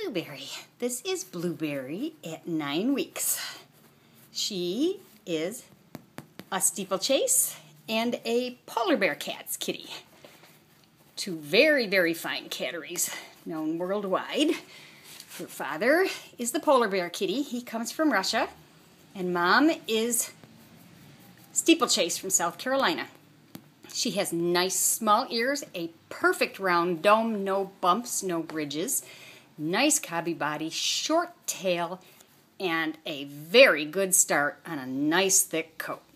Blueberry. This is Blueberry at 9 weeks. She is a steeplechase and a polar bear cat's kitty. Two very, very fine catteries known worldwide. Her father is the polar bear kitty. He comes from Russia. And mom is steeplechase from South Carolina. She has nice small ears, a perfect round dome, no bumps, no ridges, nice cobby body, short tail, and a very good start on a nice thick coat.